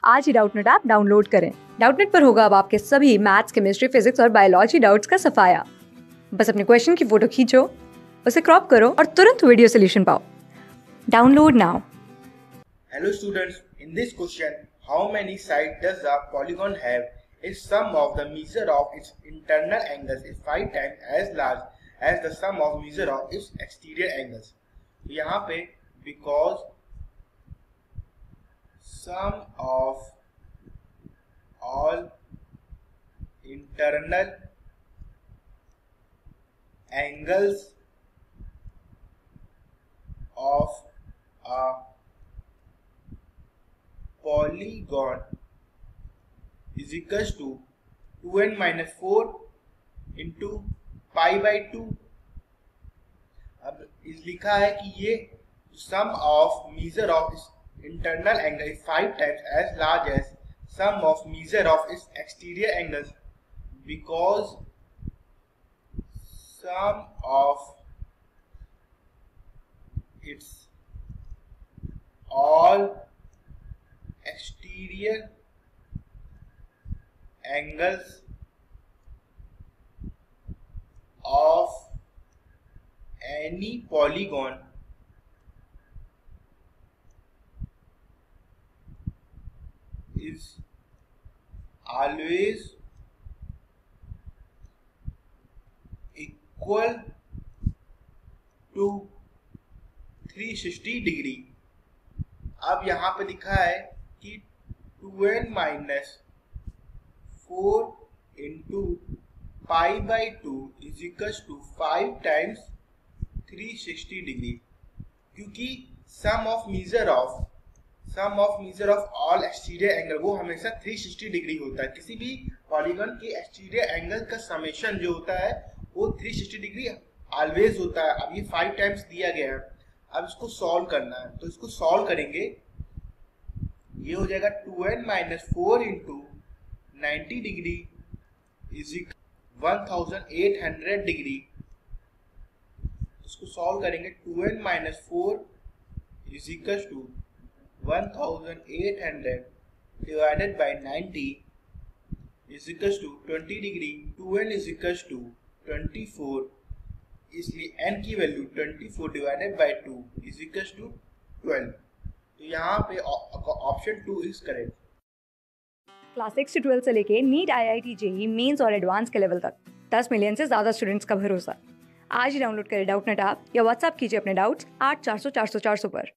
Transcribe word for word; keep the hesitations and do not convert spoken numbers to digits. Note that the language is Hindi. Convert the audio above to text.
आज ही डाउटनेट ऐप डाउनलोड करें। डाउटनेट पर होगा अब आपके सभी मैथ्स, केमिस्ट्री, फिजिक्स और बायोलॉजी डाउट्स का सफाया। बस अपने क्वेश्चन की फोटो खींचो, उसे क्रॉप करो और तुरंत वीडियो सोल्यूशन पाओ। Download now. Hello students, in this question, how many sides does a polygon have if sum of the measure of its internal angles is five times as large as the sum of measure of its exterior angles? तो यहाँ पे because sum of all internal angles of a polygon is equals to two n minus four into pi by two। अब इस लिखा है कि ये sum of measure of its internal angle is five times as large as sum of measure of its exterior angles because sum of its all exterior angles of any polygon is always equal to three hundred sixty degree. अब यहाँ पे लिखा है कि two n minus four into pi by two is equal to five times three sixty degree, क्योंकि sum of measure of sum of measure of all exterior angle वो हमेशा थ्री सिक्सटी डिग्री होता है। किसी भी पॉलीगन के एक्सटीरियर एंगल का समेशन जो होता है वो थ्री सिक्सटी डिग्री ऑलवेज होता है। अब ये फाइव टाइम्स दिया गया है, अब इसको सॉल्व करना है, तो इसको सॉल्व करेंगे। ये हो जाएगा two n minus four into ninety degree is one thousand eight hundred degree. इसको सॉल्व करेंगे two n minus four is equal to one thousand eight hundred divided by ninety is equal to twenty degree. Two n is equal to twenty four, इसलिए n की value twenty four divided by two is equal to twelve. तो यहाँ पे option two is correct. Class six से ट्वेल्थ से लेके NEET, I I T, JEE, mains और एडवांस के लेवल तक दस मिलियन से ज्यादा स्टूडेंट्स का भरोसा। आज ही डाउनलोड करें डाउटनेट ऐप या व्हाट्सएप कीजिए अपने डाउट्स आठ चार सौ चार सौ चार सौ पर।